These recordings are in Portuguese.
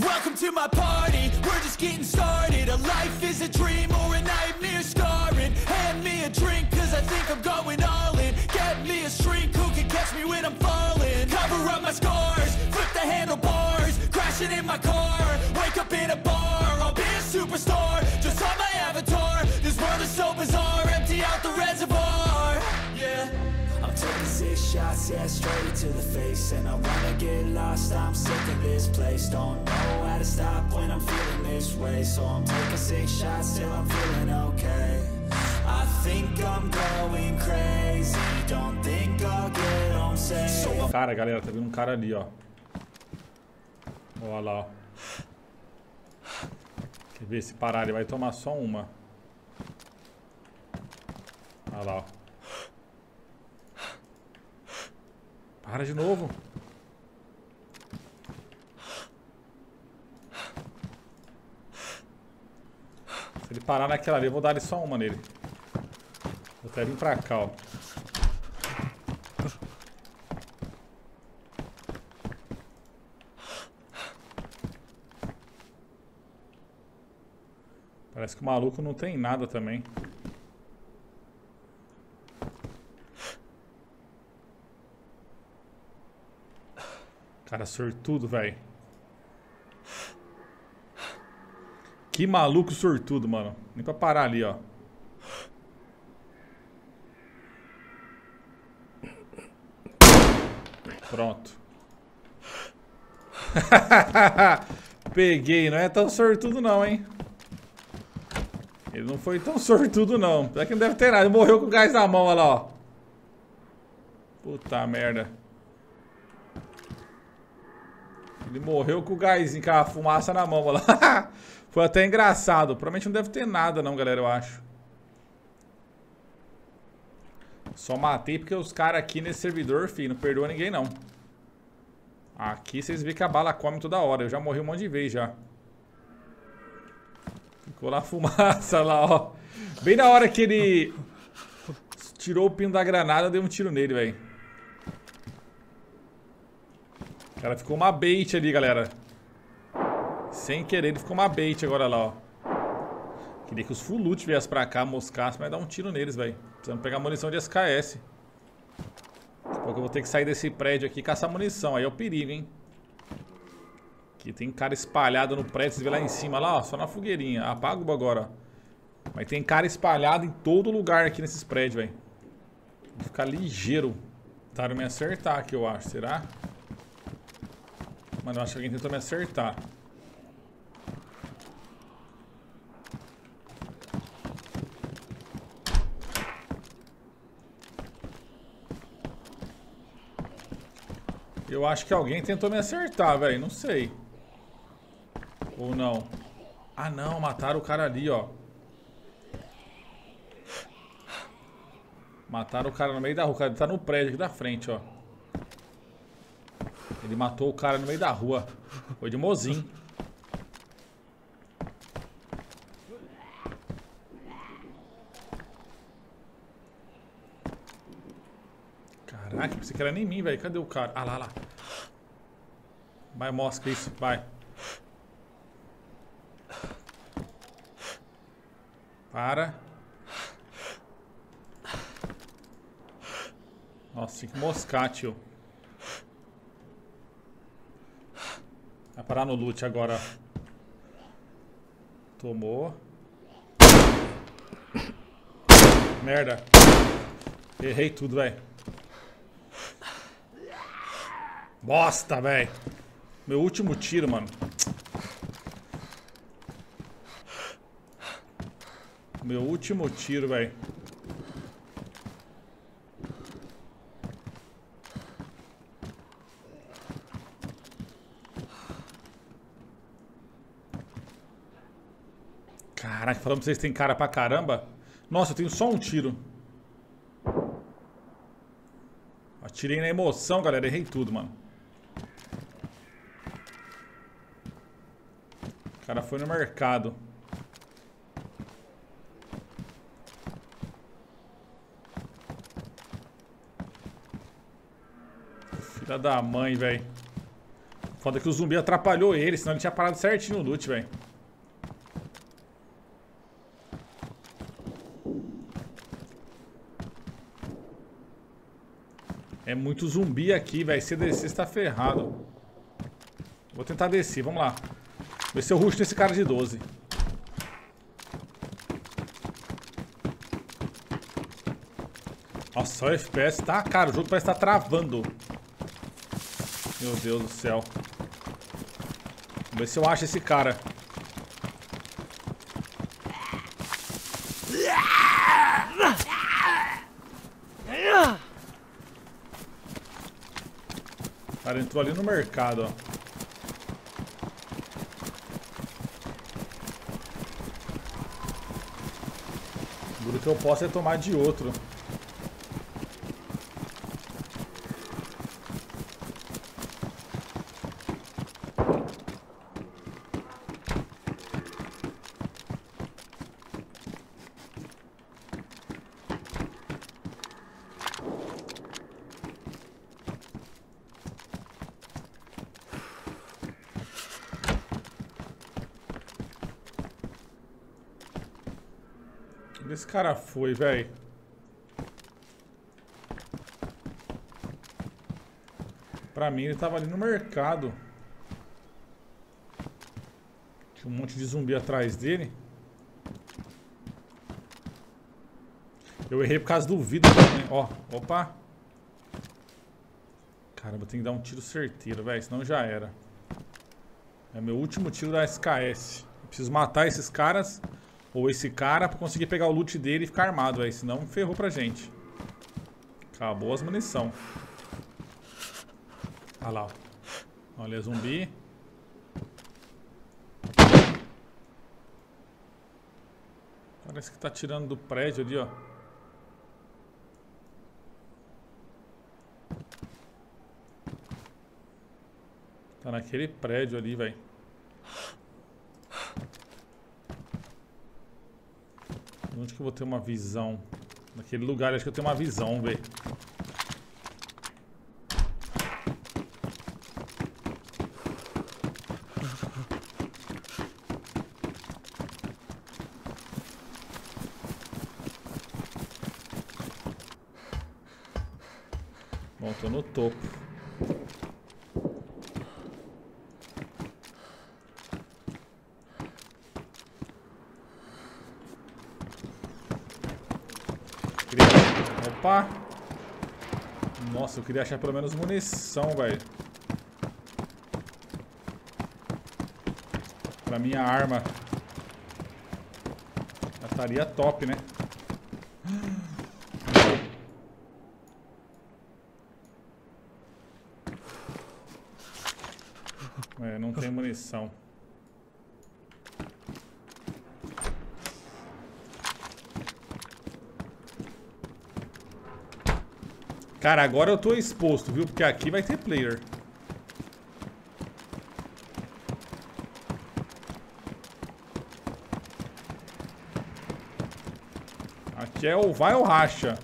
Welcome to my party, we're just getting started. A life is a dream or a nightmare scarring. Hand me a drink cause I think I'm going all in. Get me a shrink who can catch me when I'm falling. Cover up my scars, flip the handlebars. Crashing in my car, wake up in a bar. I'll be a superstar, just on my avatar. This world is so bizarre, empty out the reservoir. Yeah, I'm taking 6 shots, yeah, straight to the face. And I wanna get lost, I'm sick of this place. Don't know how to stop when I'm feeling this way. So I'm taking 6 shots till I'm feeling okay. I think I'm going crazy. Don't think I'll get home safe. Cara, galera, tá vindo um cara ali, ó. Olha lá, ó. Quer ver se parar, ele vai tomar só uma. Olha lá, ó. Para de novo. Se ele parar naquela ali, eu vou dar ele só uma nele. Vou até vir pra cá, ó. Parece que o maluco não tem nada também. Cara, sortudo, velho. Que maluco sortudo, mano. Nem pra parar ali, ó. Pronto. Peguei. Não é tão sortudo não, hein. Ele não foi tão sortudo não. Será que não deve ter nada. Ele morreu com o gás na mão, olha lá, ó. Puta merda. Ele morreu com o gásinho, com a fumaça na mão, olha lá. Foi até engraçado. Provavelmente não deve ter nada não, galera, eu acho. Só matei porque os caras aqui nesse servidor, filho, não perdoa ninguém não. Aqui vocês veem que a bala come toda hora. Eu já morri um monte de vez já. Ficou lá a fumaça lá, ó. Bem na hora que ele tirou o pino da granada, eu dei um tiro nele, velho. Cara, ficou uma bait ali, galera. Sem querer, ele ficou uma bait agora lá, ó. Queria que os full loot viessem pra cá, moscassem, mas dar um tiro neles, velho. Precisamos pegar munição de SKS. Daqui a pouco eu vou ter que sair desse prédio aqui e caçar munição. Aí é o perigo, hein. Aqui tem cara espalhado no prédio, vocês vê lá em cima, lá, ó, só na fogueirinha. Apaga o agora, ó. Mas tem cara espalhado em todo lugar aqui nesses prédios, velho. Vou ficar ligeiro. Tentaram me acertar aqui, eu acho. Será? Mano, eu acho que alguém tentou me acertar. Eu acho que alguém tentou me acertar, velho. Não sei. Ou não. Ah, não. Mataram o cara ali, ó. Mataram o cara no meio da rua. O cara tá no prédio aqui da frente, ó. Ele matou o cara no meio da rua. Foi de mozinho. Caraca, pensei que era nem mim, velho. Cadê o cara? Ah, lá. Vai, mosca isso. Vai. Para. Nossa, tem que moscar, tio. Vai parar no loot agora. Tomou. Merda. Errei tudo, velho. Bosta, velho. Meu último tiro, mano. Meu último tiro, velho. Caraca, falando pra vocês que tem cara pra caramba. Nossa, eu tenho só um tiro. Atirei na emoção, galera. Errei tudo, mano. O cara foi no mercado. Filha da mãe, velho. Foda que o zumbi atrapalhou ele, senão ele tinha parado certinho no loot, velho. É muito zumbi aqui, velho. Se descer, você tá ferrado. Vou tentar descer, vamos lá. Ver se eu rusho nesse cara de 12. Nossa, o FPS tá... Cara, o jogo parece estar travando. Meu Deus do céu. Vamos ver se eu acho esse cara. O cara entrou ali no mercado, ó. O que eu posso é tomar de outro. Onde esse cara foi, velho? Pra mim ele tava ali no mercado. Tinha um monte de zumbi atrás dele. Eu errei por causa do vidro também. Ó, opa. Caramba, tem que dar um tiro certeiro, velho. Senão já era. É meu último tiro da SKS. Eu preciso matar esses caras. Ou esse cara pra conseguir pegar o loot dele e ficar armado, velho. Senão ferrou pra gente. Acabou as munição. Olha lá, ó. Olha, zumbi. Parece que tá tirando do prédio ali, ó. Tá naquele prédio ali, velho. Onde que eu vou ter uma visão? Naquele lugar, acho que eu tenho uma visão, velho. Bom, tô no topo. Opa! Nossa, eu queria achar pelo menos munição, velho. Pra minha arma. Já estaria top, né? É, não tem munição. Cara, agora eu tô exposto, viu? Porque aqui vai ter player. Aqui é o vai ou racha.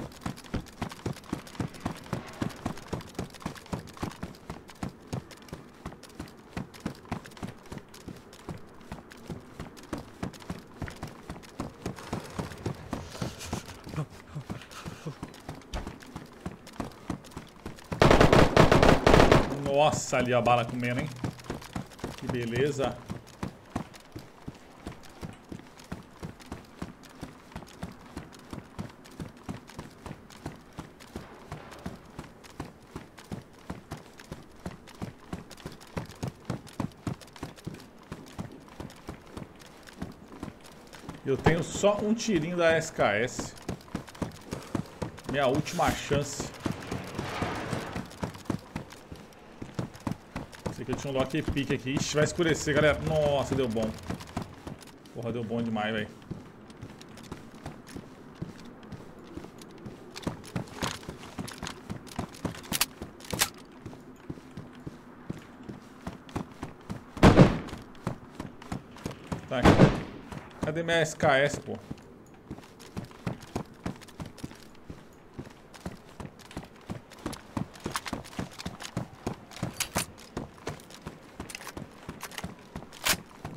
Nossa, ali a bala comendo, hein? Que beleza. Eu tenho só um tirinho da SKS. Minha última chance. Que eu tinha um lock pick aqui. Ixi, vai escurecer, galera. Nossa, deu bom. Porra, deu bom demais, velho. Tá aqui. Cadê minha SKS, pô?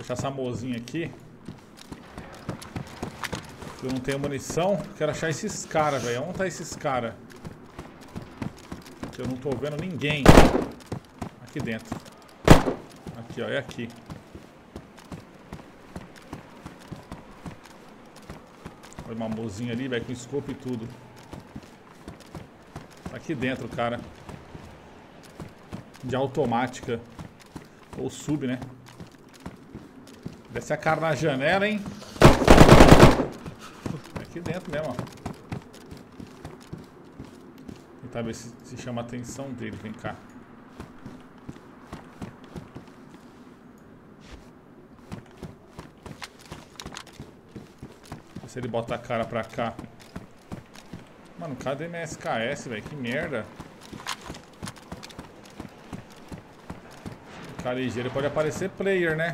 deixar essa mozinha aqui. Eu não tenho munição. Quero achar esses caras, velho. Onde tá esses caras? Eu não tô vendo ninguém. Aqui dentro. Aqui, ó. É aqui. Olha uma mozinha ali, velho, com scope e tudo. Aqui dentro, cara. De automática. Ou sub, né? Desce a cara na janela, hein? Aqui dentro mesmo, ó. Tentar ver se chama a atenção dele. Vem cá. Se ele bota a cara pra cá. Mano, cadê minha SKS, velho? Que merda. O cara ligeiro pode aparecer player, né?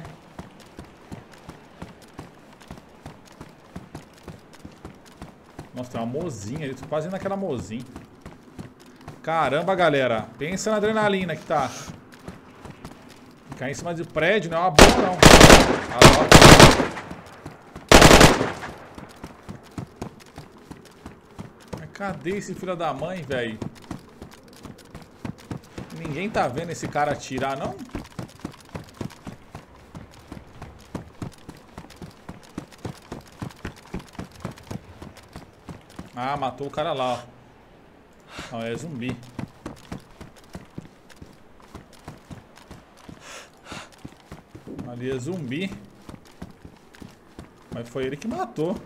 Nossa, tem uma mozinha ali. Tô quase indo naquela mozinha. Caramba, galera. Pensa na adrenalina que tá. Ficar em cima de prédio não é uma boa, não. Cadê esse filho da mãe, velho? Ninguém tá vendo esse cara atirar, não? Ah, matou o cara lá, ó. Não, é zumbi. Ali é zumbi. Mas foi ele que matou.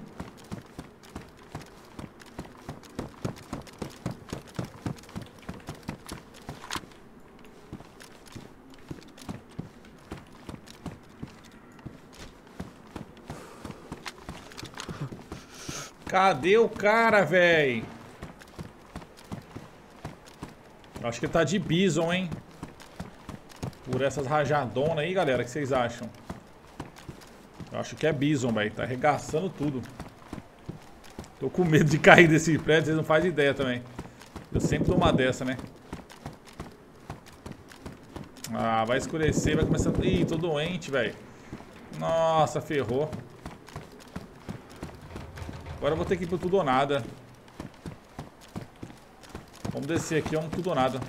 Cadê o cara, velho? Acho que ele tá de Bison, hein? Por essas rajadonas aí, galera. O que vocês acham? Eu acho que é Bison, velho. Tá arregaçando tudo. Tô com medo de cair desse prédio. Vocês não fazem ideia também. Eu sempre dou uma dessa, né? Ah, vai escurecer. Vai começar... Ih, tô doente, velho. Nossa, ferrou. Agora eu vou ter que ir pro tudo ou nada. Vamos descer aqui, vamos tudo ou nada.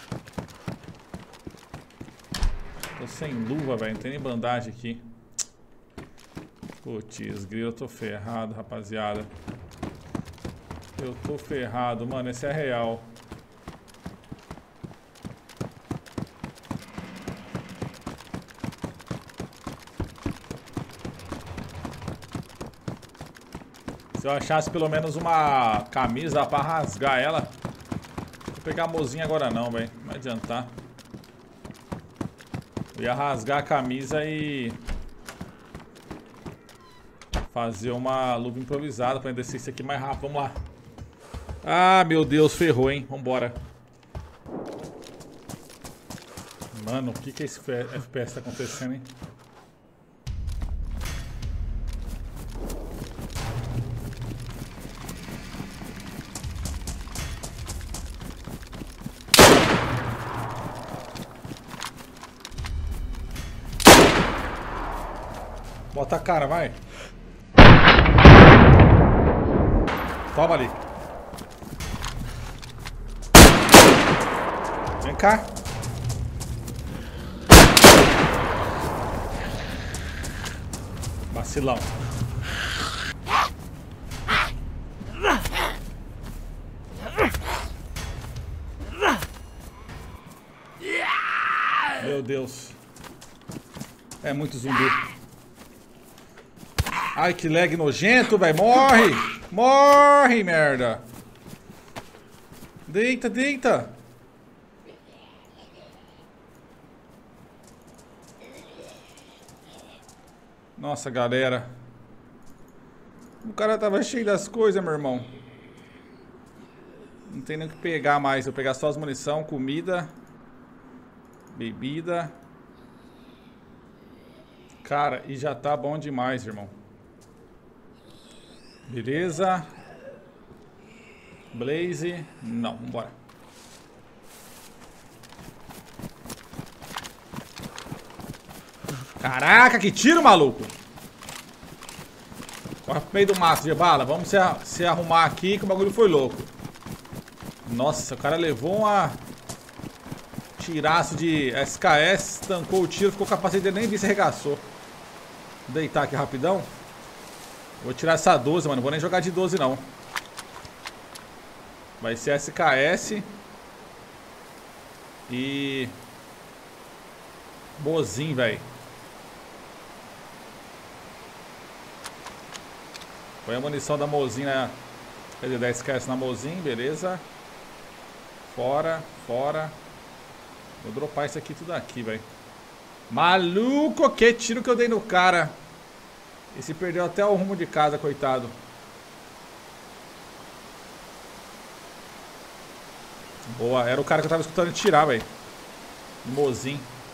Tô sem luva, velho. Não tem nem bandagem aqui. Putz, grilo, eu tô ferrado, rapaziada. Eu tô ferrado, mano. Esse é real. Se eu achasse pelo menos uma camisa pra rasgar ela. Vou pegar a mozinha agora não, velho. Não vai adiantar. Eu ia rasgar a camisa e fazer uma luva improvisada pra descer isso aqui mais rápido. Vamos lá. Ah, meu Deus, ferrou, hein. Vambora. Mano, o que esse FPS tá acontecendo, hein? Bota a cara, vai. Toma ali. Vem cá. Vacilão. Meu Deus. É muito zumbi. Ai, que lag nojento, velho. Morre! Morre, merda! Deita, deita! Nossa, galera. O cara tava cheio das coisas, meu irmão. Não tem nem o que pegar mais. Eu vou pegar só as munição, comida, bebida. Cara, e já tá bom demais, irmão. Beleza. Blaze. Não, vambora. Caraca, que tiro, maluco. Corre pro meio do mato, de bala. Vamos se arrumar aqui que o bagulho foi louco. Nossa, o cara levou uma... tiraço de SKS, tancou o tiro, ficou o capacete dele, nem vi se arregaçou. Vou deitar aqui rapidão. Vou tirar essa 12, mano. Não vou nem jogar de 12, não. Vai ser SKS. E... Mosin, velho. Põe a munição da Mosin, né? Quer dizer, da SKS na Mosin, beleza. Fora, fora. Vou dropar isso aqui tudo aqui, velho. Maluco, que tiro que eu dei no cara. Esse perdeu até o rumo de casa, coitado. Boa, era o cara que eu tava escutando tirar, velho. Mosin.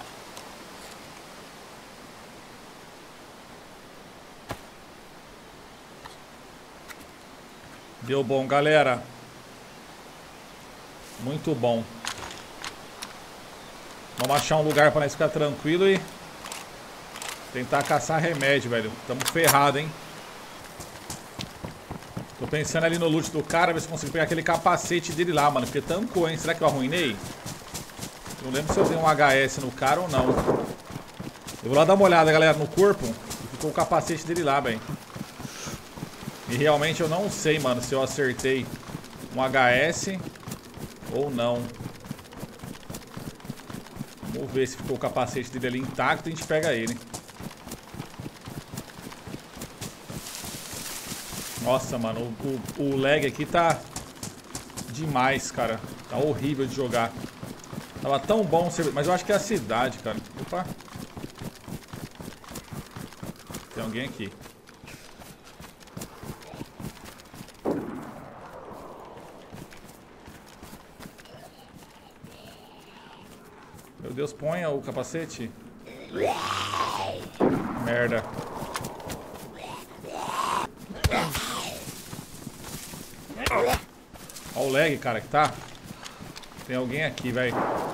Deu bom, galera. Muito bom. Vamos achar um lugar pra nós ficar tranquilo e tentar caçar remédio, velho. Tamo ferrado, hein? Tô pensando ali no loot do cara, ver se consigo pegar aquele capacete dele lá, mano. Porque tancou, hein? Será que eu arruinei? Não lembro se eu dei um HS no cara ou não. Eu vou lá dar uma olhada, galera, no corpo. E ficou o capacete dele lá, velho. E realmente eu não sei, mano, se eu acertei um HS ou não. Vamos ver se ficou o capacete dele ali intacto e a gente pega ele. Nossa, mano, o lag aqui tá demais, cara. Tá horrível de jogar. Tava tão bom, mas eu acho que é a cidade, cara. Opa. Tem alguém aqui. Meu Deus, ponha o capacete. Merda. Olha o lag, cara, que tá. Tem alguém aqui, velho.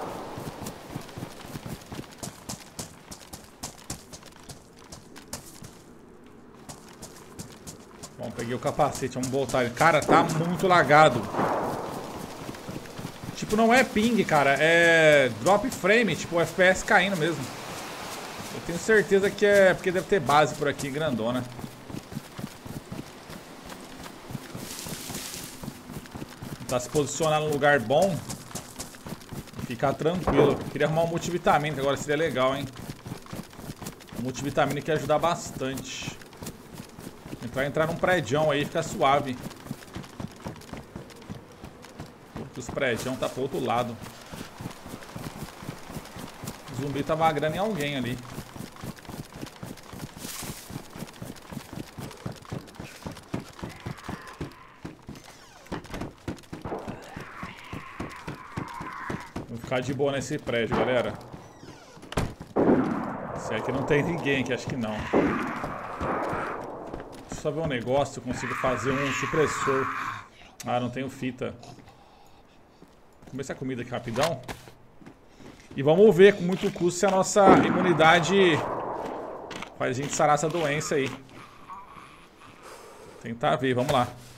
Bom, peguei o capacete, vamos voltar ele. Cara, tá muito lagado. Tipo, não é ping, cara. É drop frame, tipo, FPS caindo mesmo. Eu tenho certeza que é porque deve ter base por aqui, grandona. Tentar se posicionar num lugar bom e ficar tranquilo. Queria arrumar um multivitamínico, agora seria legal, hein? Um multivitamínico ia ajudar bastante. Entrar num prédião aí, fica suave. Porque os prédios tá pro outro lado. O zumbi tá vagrando em alguém ali. Vou ficar de boa nesse prédio, galera. Se é que não tem ninguém aqui, acho que não. Deixa eu só ver um negócio, eu consigo fazer um supressor. Ah, não tenho fita. Vou comer essa comida aqui rapidão. E vamos ver com muito custo se a nossa imunidade faz a gente sarar essa doença aí. Tentar ver, vamos lá.